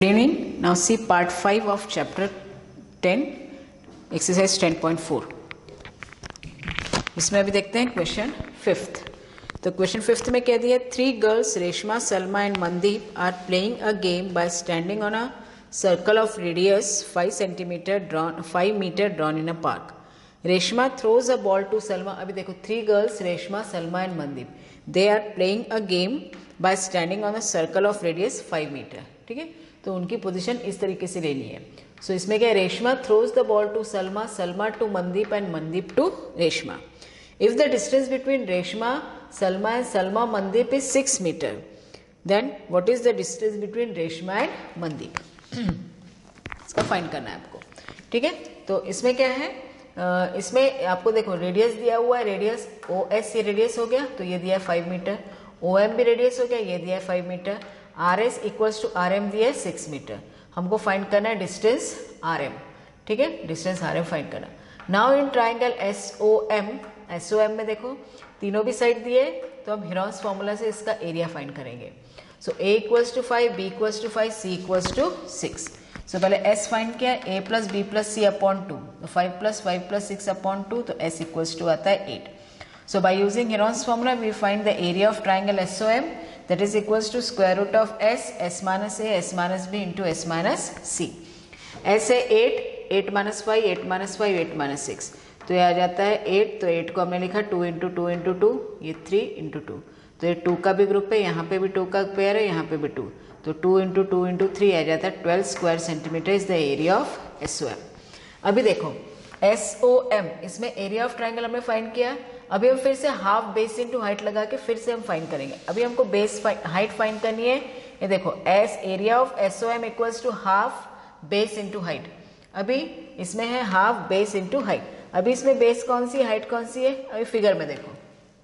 Good evening. Now see part 5 of chapter 10, exercise 10.4. इसमें अभी देखते हैं क्वेश्चन 5th. तो क्वेश्चन 5th में क्या दिया? 3 girls, Reshma, Salma and Mandeep, are playing a game by standing on a circle of radius 5 meter drawn in a park. Reshma throws a ball to Salma. अभी देखो 3 girls, Reshma, Salma and Mandeep. They are playing a game by standing on a circle of radius 5 meter. ठीक है, तो उनकी position इस तरीके से लेनी है. सो इसमें क्या है? Reshma throws the ball to Salma, Salma to Mandeep and Mandeep to Reshma. If the distance between Reshma, Salma and Salma Mandeep is 6 metre, then what is the distance between Reshma and Mandeep? इसका फाइंड करना है आपको. ठीक है, तो इसमें क्या है? इसमें आपको देखो रेडियस दिया हुआ है. रेडियस ओ एस, ये रेडियस हो गया तो ये दिया है 5 मीटर. ओ एम भी रेडियस हो गया, ये दिया है 5 metre. R S equals to R M दिया है 6 मीटर. हमको फाइंड करना है डिस्टेंस आर एम. ठीक है, डिस्टेंस आर एम फाइंड करना. Now in triangle S O M, S O M में देखो तीनों भी साइड दिए, तो हम हेरोन्स फॉर्मूला से इसका एरिया फाइंड करेंगे. So A equals to 5, B equals to 5, C equals to 6. So पहले एस फाइंड किया, A plus B plus C upon 2, तो 5 प्लस 6 अपॉन 2, तो एस इक्वल्स टू आता है 8. So by using Heron's formula, we find the area of triangle SOM, that is equals to square root of s minus a, s minus b into s minus c. s है 8, 8 minus 5, 8 minus 5, 8 minus 6. तो ये आ जाता है 8, तो 8 को हमने लिखा 2 into 2 into 2, ये 3 into 2. तो ये 2 का भी ग्रुप है, यहाँ पे भी 2 का पेयर है, यहाँ पे भी 2. तो 2 into 2 into 3 आ जाता है 12 square centimeter is the area of SOM. अभी देखो SOM, इसमें एरिया ऑफ ट्राइंगल हमने फाइंड किया. अभी हम फिर से हाफ बेस इनटू हाइट लगा के फिर से हम फाइंड करेंगे. अभी हमको बेस हाइट फाइंड करनी है. ये देखो S area of SOM equals to half base into height. अभी इसमें है हाफ बेस इनटू हाइट. अभी इसमें बेस कौन सी, हाइट कौन सी है? अभी फिगर में देखो,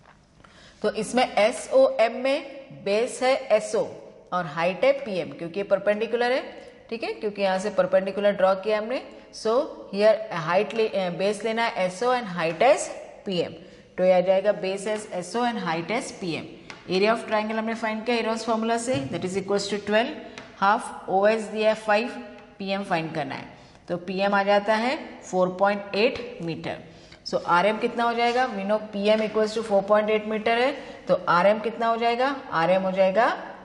तो इसमें SOM में बेस है SO और हाइट है PM, क्योंकि ये परपेंडिकुलर है. ठीक है, क्योंकि यहां से परपेंडिकुलर ड्रॉ किया हमने. सो हियर हाइट बेस लेना है SO and height as PM. तो ये आ जाएगा base as SO and height as PM. Area of triangle हमने फाइंड किया हेरोन्स फॉर्मूला से, that is equals to 12. Half OS दिया है 5, PM फाइंड करना है, तो PM आ जाता है 4.8 मीटर. सो RM कितना हो जाएगा? We know PM equals to 4.8 metre है, तो RM कितना हो जाएगा? RM हो जाएगा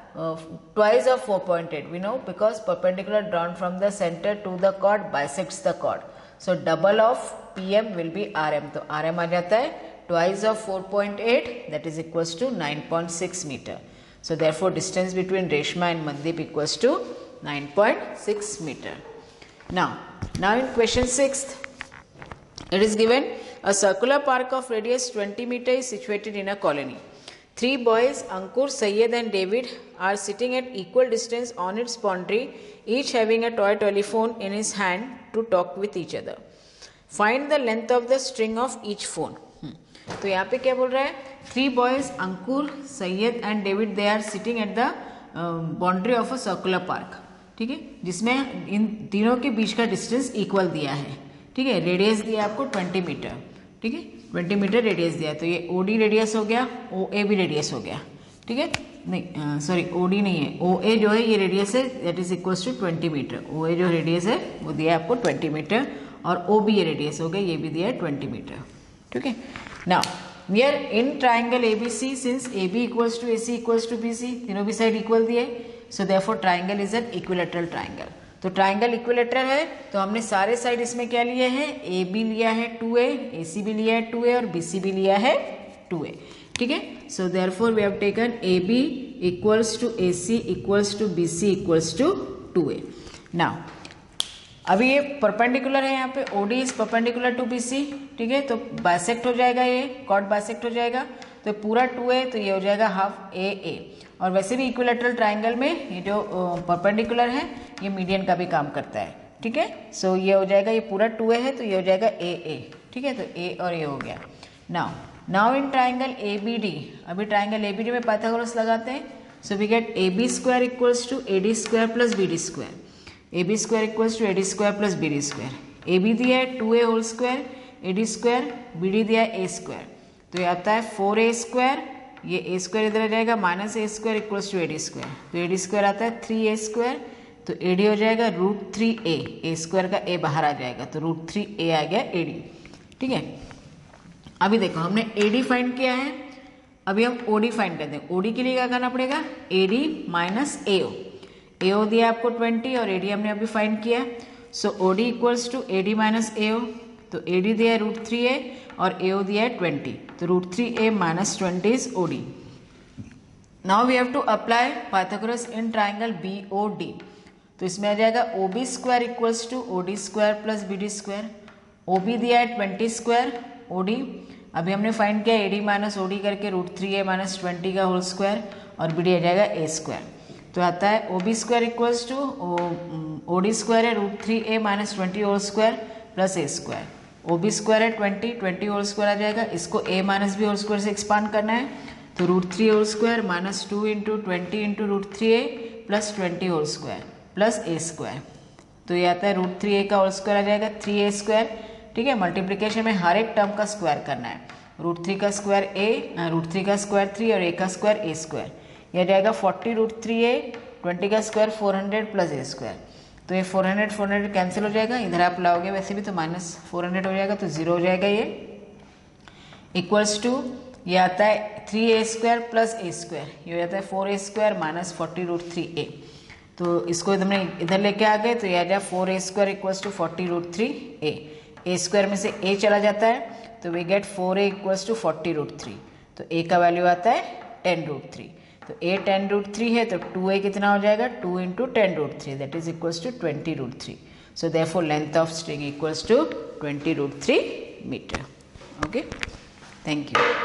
twice of 4.8. we know because perpendicular drawn from the center to the chord bisects the chord. So double of PM will be RM. तो RM आ जाता है twice of 4.8, that is equals to 9.6 meter. So therefore distance between Reshma and Mandeep equals to 9.6 meter. Now in question 6th, it is given a circular park of radius 20 meter is situated in a colony. 3 boys, Ankur, Syed and David, are sitting at equal distance on its boundary, each having a toy telephone in his hand to talk with each other. Find the length of the string of each phone. तो यहाँ पे क्या बोल रहा है? 3 boys, Ankur, Syed and David, they are sitting at the boundary of a circular park. ठीक है, जिसमें इन तीनों के बीच का डिस्टेंस इक्वल दिया है. ठीक है, रेडियस दिया आपको 20 मीटर. ठीक है, 20 मीटर रेडियस दिया, तो ये OD रेडियस हो गया, OA भी रेडियस हो गया. ठीक है, नहीं सॉरी OD नहीं है, OA जो है ये रेडियस है, that is equals to 20 metre. OA जो रेडियस है वो दिया है आपको 20 मीटर, और OB ये रेडियस हो गया, ये भी दिया है 20 मीटर. ठीक है, now near in triangle ABC, since AB equals to AC equals to BC, तीनों भी साइड इक्वल दिए, so therefore triangle is an equilateral triangle. तो ट्राइंगल इक्विलैटरल है, तो हमने सारे साइड इसमें क्या लिए हैं? AB लिया है 2A, AC भी लिया है 2A और BC भी लिया है 2A. ठीक है, so therefore we have taken AB equals to AC equals to BC equals to 2A. Now अभी ये परपेंडिकुलर है, यहाँ पे OD is perpendicular to BC. ठीक है, तो बाइसेक्ट हो जाएगा, ये कॉर्ड बाइसेक्ट हो जाएगा, तो पूरा 2A, तो ये हो जाएगा हाफ AA. और वैसे भी इक्विलैटरल ट्राइंगल में ये जो परपेंडिकुलर है ये मीडियन का भी काम करता है. ठीक है, सो ये हो जाएगा, ये पूरा 2A है, तो ये हो जाएगा AA. ठीक है, तो A और ये हो गया. नाउ इन ट्राइंगल ABD, अभी ट्राइंगल ABD में पाइथागोरस लगाते हैं. So we get AB square equals to AD square plus BD square. AB square equals to AD square plus BD square. AB दिया है 2A whole square, AD square, BD दिया है A square, तो ये आता है 4A स्क्वायर. ये A square इधर आ जाएगा, minus A square equals to AD square, तो AD स्क्वायर आता है 3A स्क्वायर तो AD हो जाएगा √3a, a स्क्वायर का a बाहर आ जाएगा तो √3a आ गया AD। ठीक है, अभी देखो हमने AD फाइंड किया है, अभी हम OD फाइंड करते हैं। OD के लिए क्या करना पड़ेगा, AD माइनस AO। AO दिया आपको 20 और AD हमने अभी फाइंड किया, so OD equals to AD minus AO। तो AD दिया है √3a और AO दिया है 20, तो √3a minus 20 is OD। Now we have to apply Pythagoras in triangle BOD। तो इसमें आ जाएगा OB square equals to OD square plus BD square. OB दिया है 20 स्क्वायर, OD अभी हमने फाइंड किया AD माइनस OD करके √3a माइनस 20 का होल स्क्वायर और BD आ जाएगा a स्क्वायर। तो आता है OB square equals to OD square है √3a minus 20 whole square plus a square. OB square है 20 होल स्क्वायर आ जाएगा, इसको a minus b whole square से एक्सपांड करना है, तो √3 whole square minus 2 into 20 into √3a plus 20 whole square plus a square. तो ये आता है √3a का होल स्क्वायर आ जाएगा 3a स्क्वायर। ठीक है, मल्टीप्लिकेशन में हर एक टर्म का स्क्वायर करना है, √3 का स्क्वायर a, √3 का स्क्वायर 3 और a का स्क्वायर a स्क्वायर। यह आ जाएगा 40 √3a, 20 का स्क्वायर 400 प्लस a स्क्वायर। तो ये 400 कैंसिल हो जाएगा, इधर आप लाओगे वैसे भी तो माइनस 400 हो जाएगा, तो 0 हो जाएगा ये। इक्वल्स टू ये आता है 3a square plus a square, ये हो जाता है 4a स्क्वायर माइनस 40 √3a। तो इसको हमने इधर लेके आ गए, तो ये आ जाए 4a square equals to 40 √3a। a square में से a चला जाता है तो we get 4a equals to 40 √3। तो a का वैल्यू आता है 10 √3। तो a 10 √3 है तो 2a कितना हो जाएगा, 2 into 10 √3 that is equals to 20 √3। So therefore length of string equals to 20 √3 metre. Okay, thank you.